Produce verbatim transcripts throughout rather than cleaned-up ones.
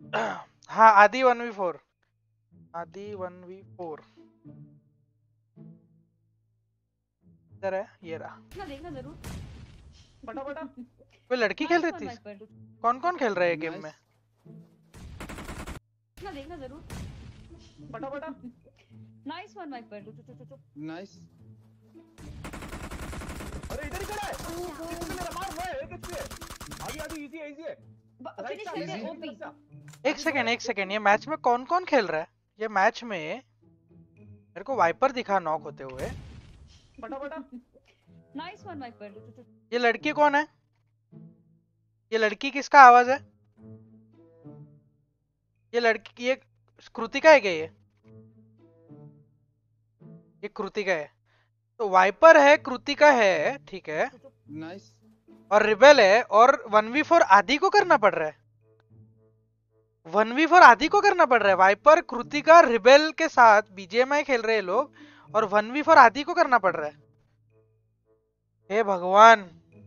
हाँ Aadi one v four, Aadi one v four इधर है, ये रहा। देखना देखना जरूर। बटा बटा कोई लड़की खेल नाइस रही वन थी? My friend. कौन कौन खेल रहा है गेम में? देखना देखना जरूर। बटा बटा nice one my friend. Nice. अरे इधर ही खड़ा है, इसमें मेरा मार हुआ है, एक एचपी है। आदि आदि इजी है, इजी है। राइट फिनिश साइड करते में, हैं इधर ओपी। से। एक सेकेंड एक सेकेंड, ये मैच में कौन कौन खेल रहा है? ये मैच में मेरे को वाइपर दिखा नॉक होते हुए। बटा बटा नाइस वन माय फ्रेंड। ये लड़की कौन है? ये लड़की किसका आवाज है? ये लड़की, ये कृतिका है क्या? ये ये कृतिका है। तो वाइपर है, कृतिका है, ठीक है। नाइस। और रिबेल है, और वन वी फोर आदि को करना पड़ रहा है। वन वी फोर आदि को करना पड़ रहा है। वाइपर, कृतिका, रिबेल के साथ बीजेएमआई खेल रहे हैं लोग, और वन वी फोर आदि को करना पड़ रहा है। हे भगवान।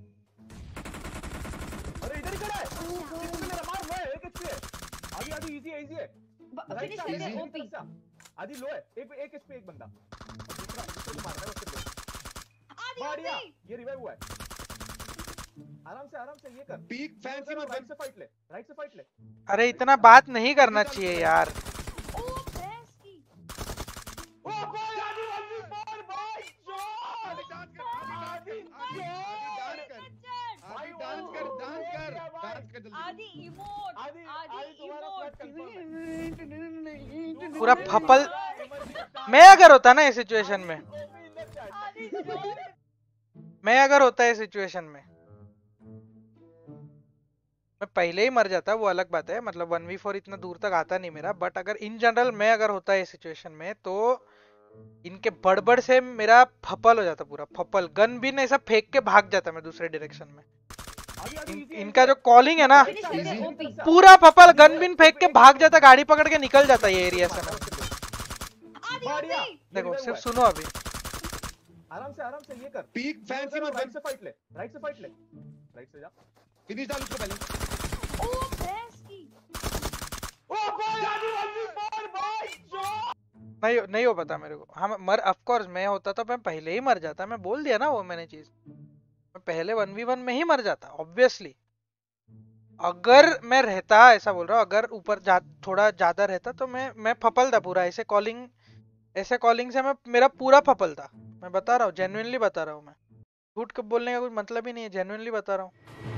अरे इधर ही खड़ा है, इसमें मेरा मार हुआ है, एक एचपी है। आदि आदि इजी है, इजी है। राइट फिनिश साइड करते हैं में, ओपी। इधर से। आदि लो है, एक एक एचपी एक बंदा। दूसरा दूसरे को मारना है उसके लिए। आदि बढ़िया, ओपी। ये रिवाइव हुआ है। आराम से आराम से ये कर। पीक फैंसी में राइट से फाइट ले, राइट से फाइट ले। अरे इतना बात नहीं करना चाहिए यार। ओ भैंस की। ओ भाई आदि आदि मार भाई आदि डांस कर, आदि डांस कर, आदि डांस कर, आदि डांस कर, डांस कर, डांस कर जल्दी। आदि इमोट। आदि आदि आदि तुम्हारा इमोट। फ्लैट कंफर्म है। पूरा फपल। मैं अगर होता ना इस सिचुएशन में, आदि जोर। मैं अगर होता है सिचुएशन में, मैं पहले ही मर जाता, वो अलग बात है। मतलब वन वी फोर इतना दूर तक आता नहीं मेरा, बट अगर इन जनरल मैं अगर होता है इस सिचुएशन में, तो इनके बड़बड़ से मेरा फपल हो जाता, पूरा फपल। गन भी ऐसा फेंक के भाग जाता मैं दूसरे डायरेक्शन में। इन, इनका जो कॉलिंग है ना, फिनिश करते हैं ओपी। पूरा फपल गन बिन फेंक के भाग जाता, गाड़ी पकड़ के निकल जाता ये एरिया से। मैं आदि बढ़िया, ओपी। देखो, सिर्फ सुनो अभी। आराम से आराम से ये कर। पीक फैंसी में राइट से फाइट ले, राइट से फाइट ले, राइट से जा। फिनिश डाल उसको पहले। ओ भैंस की। ओ भाई आदि आदि मार भाई जो। नहीं नहीं हो पता मेरे को। हम मर, ऑफ कोर्स मैं होता तो मैं पहले ही मर जाता। मैं बोल दिया ना वो मैंने चीज, मैं पहले वन वी वन में ही मर जाता ऑब्वियसली। अगर मैं रहता, ऐसा बोल रहा हूँ, अगर ऊपर जा, थोड़ा ज्यादा रहता तो मैं मैं फपल था पूरा। ऐसे कॉलिंग, ऐसे कॉलिंग से मैं, मेरा पूरा फपल था। मैं बता रहा हूँ, जेन्युइनली बता रहा हूँ मैं। झूठ कब बोलने का कोई मतलब ही नहीं है, जेन्युइनली बता रहा हूँ।